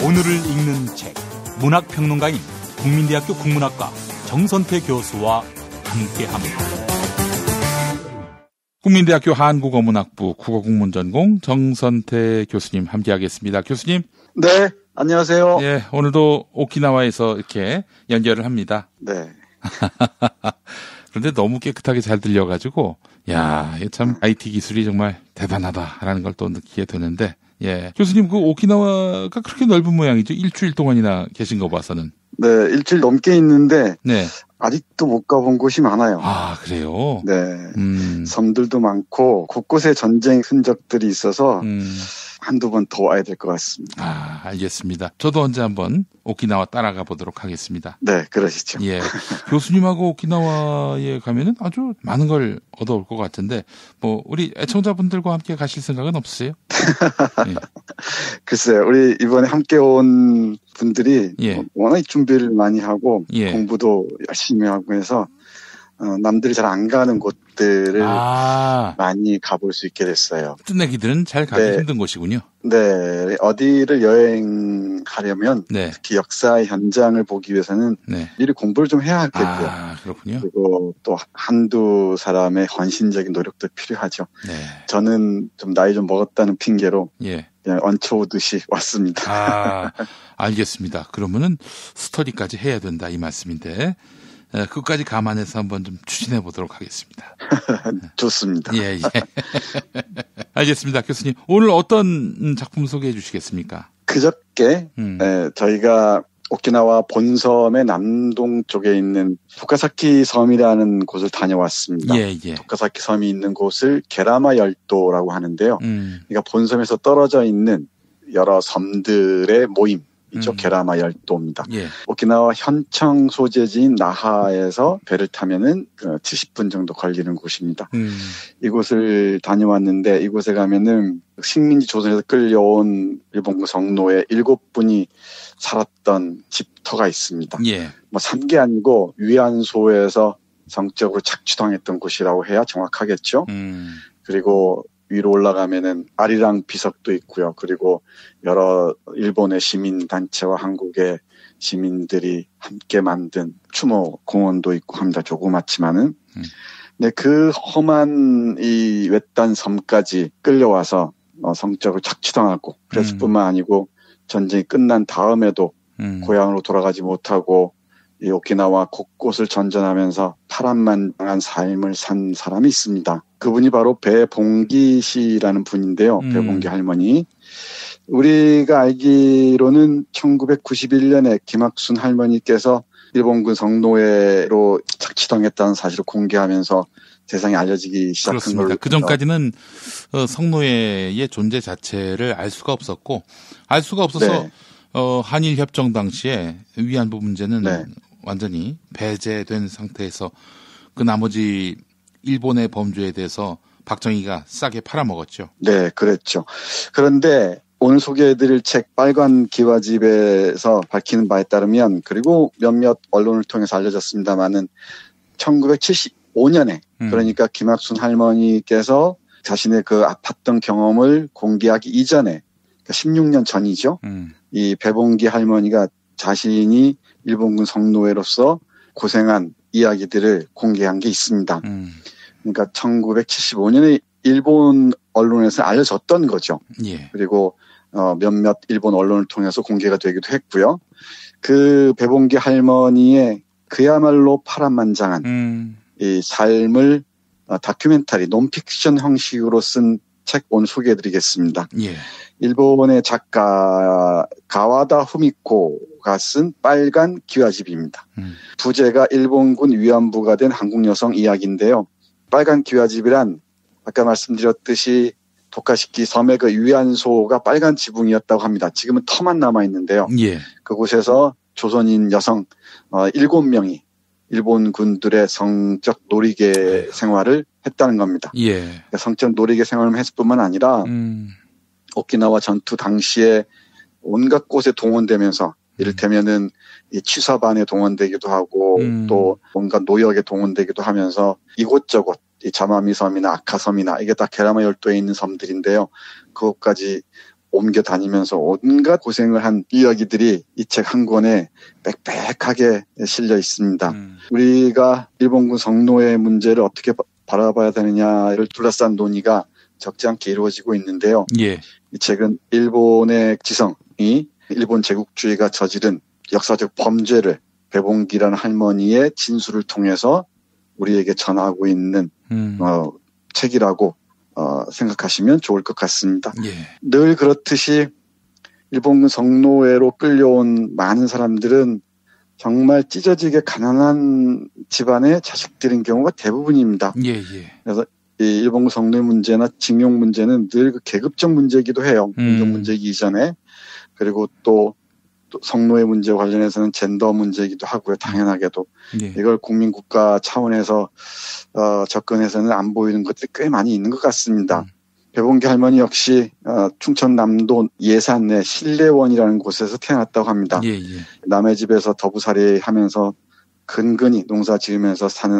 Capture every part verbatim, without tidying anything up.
오늘을 읽는 책, 문학평론가인 국민대학교 국문학과 정선태 교수와 함께합니다. 국민대학교 한국어문학부 국어국문전공 정선태 교수님 함께하겠습니다. 교수님. 네, 안녕하세요. 예, 오늘도 오키나와에서 이렇게 연결을 합니다. 네. 그런데 너무 깨끗하게 잘 들려가지고, 야, 참 아이티 기술이 정말 대단하다라는 걸 또 느끼게 되는데, 예, 교수님 그 오키나와가 그렇게 넓은 모양이죠? 일주일 동안이나 계신 거 봐서는. 네, 일주일 넘게 있는데, 네. 아직도 못 가본 곳이 많아요. 아, 그래요? 네. 음. 섬들도 많고, 곳곳에 전쟁 흔적들이 있어서, 음. 한두 번 더 와야 될 것 같습니다. 아, 알겠습니다. 저도 언제 한번 오키나와 따라가 보도록 하겠습니다. 네, 그러시죠. 예. 교수님하고 오키나와에 가면은 아주 많은 걸 얻어올 것 같은데, 뭐, 우리 애청자분들과 함께 가실 생각은 없으세요? 예. 글쎄요, 우리 이번에 함께 온 분들이 예. 워낙 준비를 많이 하고, 예. 공부도 열심히 하고 해서, 어, 남들이 잘 안 가는 곳들을 아. 많이 가볼 수 있게 됐어요. 끝내기들은 잘 가기 네. 힘든 곳이군요. 네, 어디를 여행하려면 네. 특히 역사의 현장을 보기 위해서는 네. 미리 공부를 좀 해야 하겠고요. 아, 그렇군요. 그리고 또 한두 사람의 헌신적인 노력도 필요하죠. 네. 저는 좀 나이 좀 먹었다는 핑계로 예. 그냥 얹혀오듯이 왔습니다. 아, 알겠습니다. 그러면은 스터디까지 해야 된다 이 말씀인데, 에, 그것까지 감안해서 한번 좀 추진해 보도록 하겠습니다. 좋습니다. 예, 예. 알겠습니다. 교수님, 오늘 어떤 작품 소개해 주시겠습니까? 그저께 음. 네, 저희가 오키나와 본섬의 남동 쪽에 있는 도카사키 섬이라는 곳을 다녀왔습니다. 예, 예. 도카사키 섬이 있는 곳을 게라마 열도라고 하는데요. 음. 그러니까 본섬에서 떨어져 있는 여러 섬들의 모임. 이죠. 음. 게라마 열도입니다. 예. 오키나와 현청 소재지인 나하에서 배를 타면은 칠십 분 정도 걸리는 곳입니다. 음. 이곳을 다녀왔는데 이곳에 가면은 식민지 조선에서 끌려온 일본군 성노예 일곱 분이 살았던 집터가 있습니다. 예. 뭐 산 게 아니고 위안소에서 성적으로 착취당했던 곳이라고 해야 정확하겠죠. 음. 그리고 위로 올라가면은 아리랑 비석도 있고요. 그리고 여러 일본의 시민단체와 한국의 시민들이 함께 만든 추모 공원도 있고 합니다. 조그맣지만은. 음. 네, 그 험한 이 외딴 섬까지 끌려와서 어, 성적을 착취당하고 그랬을 음. 뿐만 아니고 전쟁이 끝난 다음에도 음. 고향으로 돌아가지 못하고 이 오키나와 곳곳을 전전하면서 파란만장한 삶을 산 사람이 있습니다. 그분이 바로 배봉기 씨라는 분인데요. 음. 배봉기 할머니. 우리가 알기로는 천구백구십일 년에 김학순 할머니께서 일본군 성노예로 착취당했다는 사실을 공개하면서 세상에 알려지기 시작한 그렇습니다. 걸로. 그 전까지는 어, 성노예의 존재 자체를 알 수가 없었고, 알 수가 없어서 네. 어, 한일 협정 당시에 위안부 문제는 네. 완전히 배제된 상태에서 그 나머지 일본의 범죄에 대해서 박정희가 싸게 팔아먹었죠. 네, 그랬죠. 그런데 오늘 소개해드릴 책 빨간 기와집에서 밝히는 바에 따르면 그리고 몇몇 언론을 통해서 알려졌습니다마는 천구백칠십오 년에 음. 그러니까 김학순 할머니께서 자신의 그 아팠던 경험을 공개하기 이전에 그러니까 십육 년 전이죠. 음. 이 배봉기 할머니가 자신이 일본군 성노예로서 고생한 이야기들을 공개한 게 있습니다. 음. 그러니까 천구백칠십오 년에 일본 언론에서 알려졌던 거죠. 예. 그리고 어, 몇몇 일본 언론을 통해서 공개가 되기도 했고요. 그 배봉기 할머니의 그야말로 파란만장한 음. 이 삶을 어, 다큐멘터리, 논픽션 형식으로 쓴 책 오늘 소개해드리겠습니다. 예. 일본의 작가 가와다 후미코가 쓴 빨간 기와집입니다. 음. 부제가 일본군 위안부가 된 한국 여성 이야기인데요. 빨간 기와집이란 아까 말씀드렸듯이 도카시키 섬의 그 위안소가 빨간 지붕이었다고 합니다. 지금은 터만 남아있는데요. 예. 그곳에서 조선인 여성 어, 일곱 명이 일본 군들의 성적 놀이개 생활을 했다는 겁니다. 예. 그러니까 성적 놀이개 생활을 했을 뿐만 아니라 음. 오키나와 전투 당시에 온갖 곳에 동원되면서 이를테면은 이 취사반에 동원되기도 하고 음. 또 온갖 노역에 동원되기도 하면서 이곳저곳 이 자마미 섬이나 아카섬이나 이게 다 게라마 열도에 있는 섬들인데요. 그것까지 옮겨 다니면서 온갖 고생을 한 이야기들이 이 책 한 권에 빽빽하게 실려 있습니다. 음. 우리가 일본군 성노예 문제를 어떻게 바라봐야 되느냐를 둘러싼 논의가 적지 않게 이루어지고 있는데요. 예. 이 책은 일본의 지성이 일본 제국주의가 저지른 역사적 범죄를 배봉기라는 할머니의 진술을 통해서 우리에게 전하고 있는 음. 어, 책이라고 어, 생각하시면 좋을 것 같습니다. 예. 늘 그렇듯이 일본군 성노예로 끌려온 많은 사람들은 정말 찢어지게 가난한 집안의 자식들인 경우가 대부분입니다. 예, 예. 그래서 이 일본군 성노예 문제나 징용 문제는 늘 그 계급적 문제이기도 해요. 인종 음. 문제이기 이전에. 그리고 또, 또 성노예 문제와 관련해서는 젠더 문제이기도 하고요. 당연하게도. 예. 이걸 국민국가 차원에서 어, 접근해서는 안 보이는 것들이 꽤 많이 있는 것 같습니다. 음. 배봉기 할머니 역시 어, 충청남도 예산의 신례원이라는 곳에서 태어났다고 합니다. 예, 예. 남의 집에서 더부살이 하면서 근근히 농사 지으면서 사는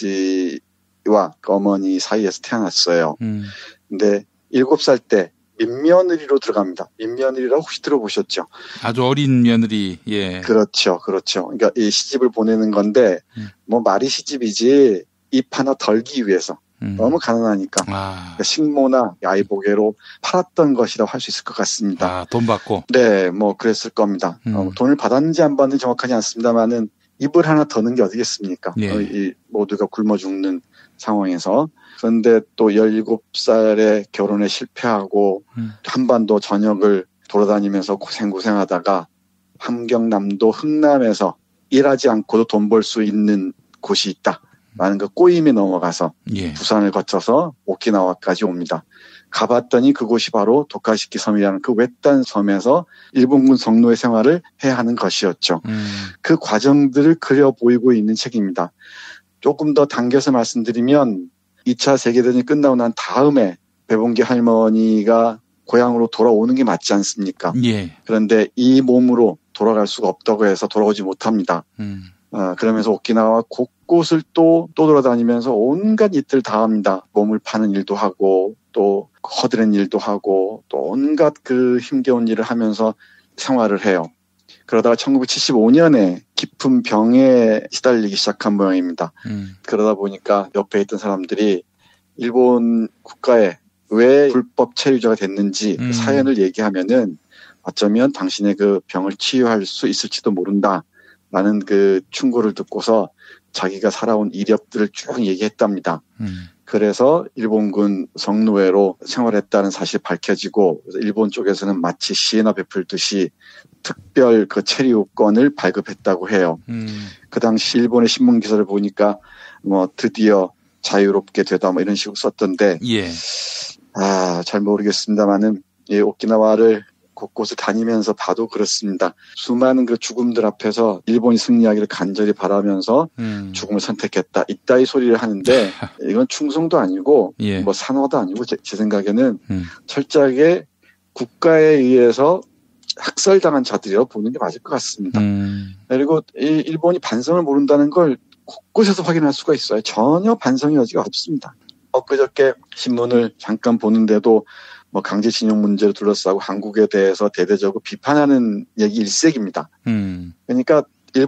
아버지와 어머니 사이에서 태어났어요. 음. 근데 일곱 살 때 민며느리로 들어갑니다. 민며느리라고 혹시 들어보셨죠? 아주 어린 며느리, 예. 그렇죠, 그렇죠. 그러니까 이 시집을 보내는 건데, 음. 뭐 말이 시집이지, 입 하나 덜기 위해서. 음. 너무 가난하니까. 아. 그러니까 식모나 아이보게로 팔았던 것이라고 할 수 있을 것 같습니다. 아, 돈 받고? 네, 뭐 그랬을 겁니다. 음. 어, 돈을 받았는지 안 받는지 정확하지 않습니다만은, 입을 하나 더는 게 어디겠습니까? 예. 어, 이 모두가 굶어 죽는 상황에서. 그런데 또 열일곱 살에 결혼에 실패하고 음. 한반도 전역을 돌아다니면서 고생고생하다가 함경남도 흥남에서 일하지 않고도 돈 벌 수 있는 곳이 있다라는 그 꼬임에 넘어가서 예. 부산을 거쳐서 오키나와까지 옵니다. 가봤더니 그곳이 바로 도카시키 섬이라는 그 외딴 섬에서 일본군 성노예 생활을 해야 하는 것이었죠. 음. 그 과정들을 그려 보이고 있는 책입니다. 조금 더 당겨서 말씀드리면 이 차 세계대전이 끝나고 난 다음에 배봉기 할머니가 고향으로 돌아오는 게 맞지 않습니까? 예. 그런데 이 몸으로 돌아갈 수가 없다고 해서 돌아오지 못합니다. 음. 어, 그러면서 오키나와 곳곳을 또, 또 돌아다니면서 온갖 일들 다 합니다. 몸을 파는 일도 하고 또 허드렛 일도 하고 또 온갖 그 힘겨운 일을 하면서 생활을 해요. 그러다가 천구백칠십오 년에 깊은 병에 시달리기 시작한 모양입니다. 음. 그러다 보니까 옆에 있던 사람들이 일본 국가에 왜 불법 체류자가 됐는지 음. 그 사연을 얘기하면은 어쩌면 당신의 그 병을 치유할 수 있을지도 모른다라는 그 충고를 듣고서 자기가 살아온 이력들을 쭉 얘기했답니다. 음. 그래서 일본군 성노예로 생활했다는 사실이 밝혀지고 일본 쪽에서는 마치 시혜나 베풀듯이 특별 그 체류권을 발급했다고 해요. 음. 그 당시 일본의 신문 기사를 보니까 뭐 드디어 자유롭게 되다 뭐 이런 식으로 썼던데 예. 아, 잘 모르겠습니다만은 이 오키나와를 곳곳을 다니면서 봐도 그렇습니다. 수많은 그 죽음들 앞에서 일본이 승리하기를 간절히 바라면서 음. 죽음을 선택했다. 이따위 소리를 하는데 이건 충성도 아니고 예. 뭐 산화도 아니고 제, 제 생각에는 음. 철저하게 국가에 의해서 학살당한 자들이라고 보는 게 맞을 것 같습니다. 음. 그리고 이 일본이 반성을 모른다는 걸 곳곳에서 확인할 수가 있어요. 전혀 반성의 여지가 없습니다. 엊그저께 신문을 잠깐 보는데도 뭐 강제징용 문제를 둘러싸고 한국에 대해서 대대적으로 비판하는 얘기 일색입니다. 음. 그러니까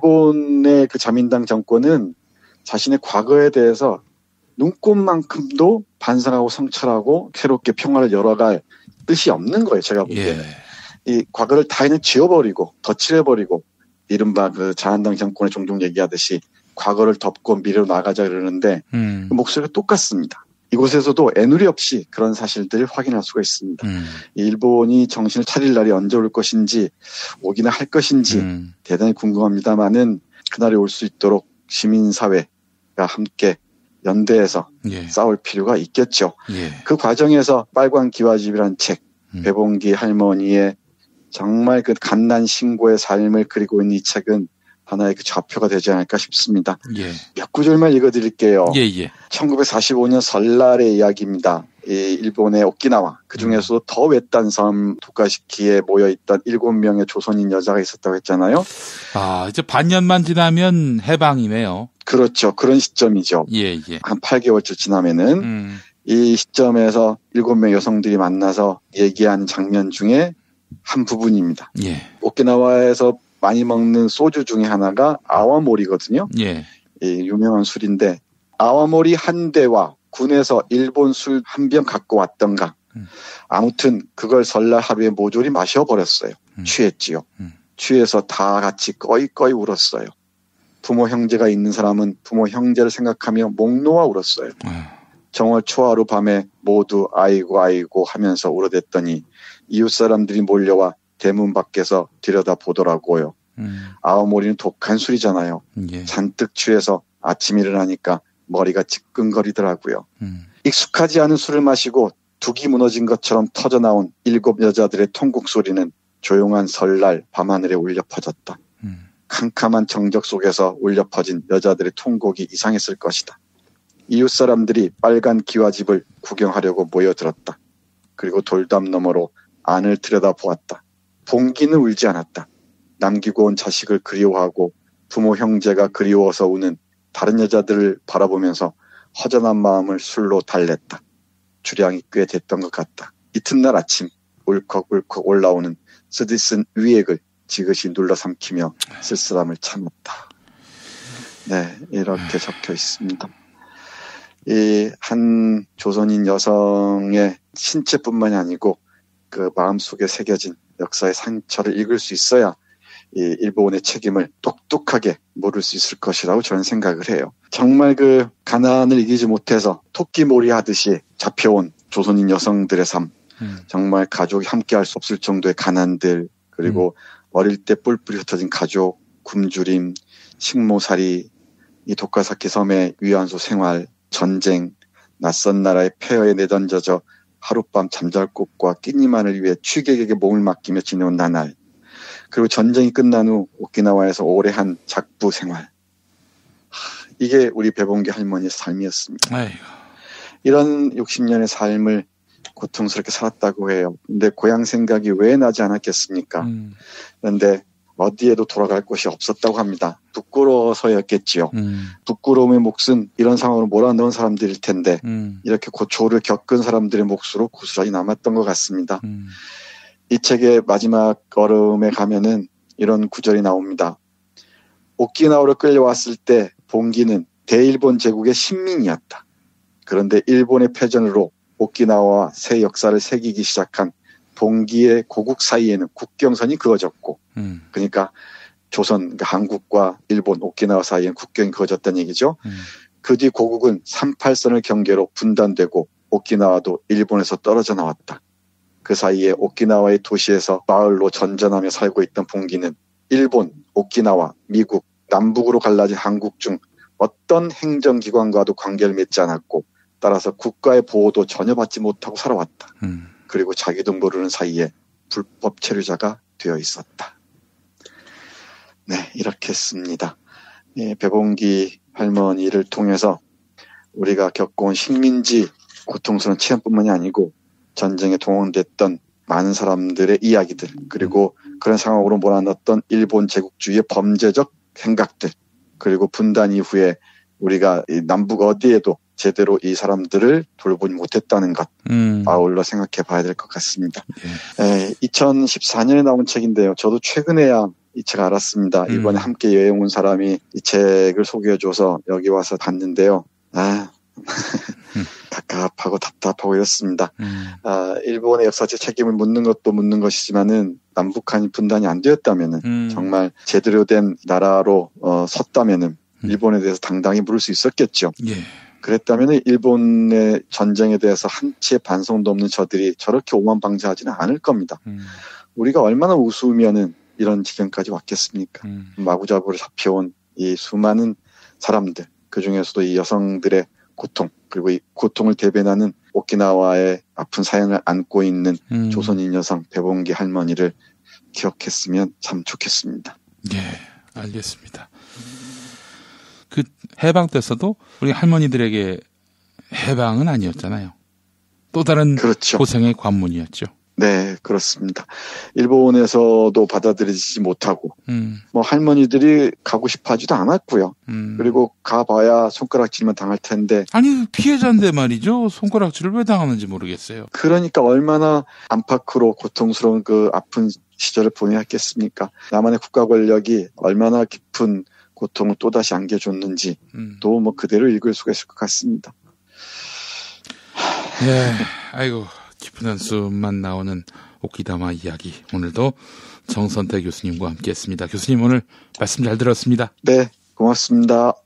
일본의 그 자민당 정권은 자신의 과거에 대해서 눈꼽만큼도 반성하고 성찰하고 새롭게 평화를 열어갈 뜻이 없는 거예요. 제가 보기에는. 예. 이 과거를 다 그냥 지워버리고 덧칠해버리고 이른바 그 자한당 정권에 종종 얘기하듯이 과거를 덮고 미래로 나가자 그러는데 음. 그 목소리가 똑같습니다. 이곳에서도 애누리 없이 그런 사실들을 확인할 수가 있습니다. 음. 일본이 정신을 차릴 날이 언제 올 것인지 오기나 할 것인지 음. 대단히 궁금합니다만은 그날이 올 수 있도록 시민사회가 함께 연대해서 예. 싸울 필요가 있겠죠. 예. 그 과정에서 빨간 기와집이라는 책, 음. 배봉기 할머니의 정말 그 갓난 신고의 삶을 그리고 있는 이 책은 하나의 그 좌표가 되지 않을까 싶습니다. 예. 몇 구절만 읽어드릴게요. 예, 예. 천구백사십오 년 설날의 이야기입니다. 이 일본의 오키나와 그 중에서도 더 외딴 섬 도카시키에 모여있던 일곱 명의 조선인 여자가 있었다고 했잖아요. 아, 이제 반년만 지나면 해방이네요. 그렇죠. 그런 시점이죠. 예, 예. 한 팔 개월쯤 지나면은 음. 이 시점에서 일곱 명 여성들이 만나서 얘기한 장면 중에 한 부분입니다. 예. 오키나와에서 많이 먹는 소주 중에 하나가 아와모리거든요. 예. 이 유명한 술인데 아와모리 한 대와 군에서 일본 술 한 병 갖고 왔던가. 음. 아무튼 그걸 설날 하루에 모조리 마셔버렸어요. 음. 취했지요. 음. 취해서 다 같이 꺼이꺼이 울었어요. 부모 형제가 있는 사람은 부모 형제를 생각하며 목 놓아 울었어요. 아. 정월 초하루 밤에 모두 아이고 아이고 하면서 울어댔더니 이웃 사람들이 몰려와 대문 밖에서 들여다보더라고요. 음. 아오모리는 독한 술이잖아요. 예. 잔뜩 취해서 아침 일어나니까 머리가 지끈거리더라고요. 음. 익숙하지 않은 술을 마시고 둑이 무너진 것처럼 터져나온 일곱 여자들의 통곡 소리는 조용한 설날 밤하늘에 울려 퍼졌다. 음. 캄캄한 정적 속에서 울려 퍼진 여자들의 통곡이 이상했을 것이다. 이웃 사람들이 빨간 기와집을 구경하려고 모여들었다. 그리고 돌담 너머로 안을 들여다보았다. 봉기는 울지 않았다. 남기고 온 자식을 그리워하고 부모 형제가 그리워서 우는 다른 여자들을 바라보면서 허전한 마음을 술로 달랬다. 주량이 꽤 됐던 것 같다. 이튿날 아침 울컥울컥 올라오는 쓰디쓴 위액을 지그시 눌러삼키며 쓸쓸함을 참았다. 네, 이렇게 적혀 있습니다. 이 한 조선인 여성의 신체뿐만이 아니고 그 마음속에 새겨진 역사의 상처를 읽을 수 있어야 이 일본의 책임을 똑똑하게 물을 수 있을 것이라고 저는 생각을 해요. 정말 그 가난을 이기지 못해서 토끼몰이 하듯이 잡혀온 조선인 여성들의 삶, 음. 정말 가족이 함께할 수 없을 정도의 가난들, 그리고 음. 어릴 때 뿔뿔이 흩어진 가족, 굶주림, 식모살이, 이 도카사키 섬의 위안소 생활, 전쟁, 낯선 나라의 폐허에 내던져져 하룻밤 잠잘 곳과 끼니만을 위해 취객에게 몸을 맡기며 지내온 나날, 그리고 전쟁이 끝난 후 오키나와에서 오래 한 작부 생활. 하, 이게 우리 배봉기 할머니의 삶이었습니다. 아이고. 이런 육십 년의 삶을 고통스럽게 살았다고 해요. 근데 고향 생각이 왜 나지 않았겠습니까? 음. 그런데 어디에도 돌아갈 곳이 없었다고 합니다. 부끄러워서였겠지요. 음. 부끄러움의 몫은 이런 상황으로 몰아넣은 사람들일 텐데 음. 이렇게 고초를 겪은 사람들의 몫으로 고스란히 남았던 것 같습니다. 음. 이 책의 마지막 걸음에 가면은 이런 구절이 나옵니다. 오키나와로 끌려왔을 때 봉기는 대일본 제국의 식민이었다. 그런데 일본의 패전으로 오키나와와 새 역사를 새기기 시작한 봉기의 고국 사이에는 국경선이 그어졌고 음. 그러니까 조선, 그러니까 한국과 일본, 오키나와 사이에는 국경이 그어졌다는 얘기죠. 음. 그 뒤 고국은 삼팔선을 경계로 분단되고 오키나와도 일본에서 떨어져 나왔다. 그 사이에 오키나와의 도시에서 마을로 전전하며 살고 있던 봉기는 일본, 오키나와, 미국, 남북으로 갈라진 한국 중 어떤 행정기관과도 관계를 맺지 않았고 따라서 국가의 보호도 전혀 받지 못하고 살아왔다. 음. 그리고 자기도 모르는 사이에 불법 체류자가 되어 있었다. 네, 이렇게 씁니다. 예, 배봉기 할머니를 통해서 우리가 겪어온 식민지 고통스러운 체험뿐만이 아니고 전쟁에 동원됐던 많은 사람들의 이야기들, 그리고 그런 상황으로 몰아넣었던 일본 제국주의의 범죄적 생각들, 그리고 분단 이후에 우리가 이 남북 어디에도 제대로 이 사람들을 돌보지 못했다는 것, 음. 아울러 생각해 봐야 될 것 같습니다. 예. 에, 이천십사 년에 나온 책인데요. 저도 최근에야 이 책 알았습니다. 음. 이번에 함께 여행 온 사람이 이 책을 소개해줘서 여기 와서 봤는데요. 아, 음. 갑갑하고 답답하고 이렇습니다. 음. 아, 일본의 역사적 책임을 묻는 것도 묻는 것이지만은 남북한이 분단이 안 되었다면은 음. 정말 제대로 된 나라로 어, 섰다면은 음. 일본에 대해서 당당히 물을 수 있었겠죠. 예. 그랬다면 일본의 전쟁에 대해서 한 치의 반성도 없는 저들이 저렇게 오만방자하지는 않을 겁니다. 음. 우리가 얼마나 우스우면은 이런 지경까지 왔겠습니까? 음. 마구잡이로 잡혀온 이 수많은 사람들, 그중에서도 이 여성들의 고통, 그리고 이 고통을 대변하는 오키나와의 아픈 사연을 안고 있는 음. 조선인 여성 배봉기 할머니를 기억했으면 참 좋겠습니다. 예, 알겠습니다. 그 해방 때서도 우리 할머니들에게 해방은 아니었잖아요. 또 다른 그렇죠. 고생의 관문이었죠. 네, 그렇습니다. 일본에서도 받아들이지 못하고, 음. 뭐 할머니들이 가고 싶어 하지도 않았고요. 음. 그리고 가봐야 손가락질만 당할 텐데. 아니, 피해자인데 말이죠. 손가락질을 왜 당하는지 모르겠어요. 그러니까 얼마나 안팎으로 고통스러운 그 아픈 시절을 보내야 했겠습니까? 남한의 국가 권력이 얼마나 깊은 고통을 또다시 안겨줬는지, 음. 또 뭐 그대로 읽을 수가 있을 것 같습니다. 예, 아이고. 깊은 한숨만 나오는 오키다마 이야기. 오늘도 정선태 교수님과 함께했습니다. 교수님 오늘 말씀 잘 들었습니다. 네, 고맙습니다.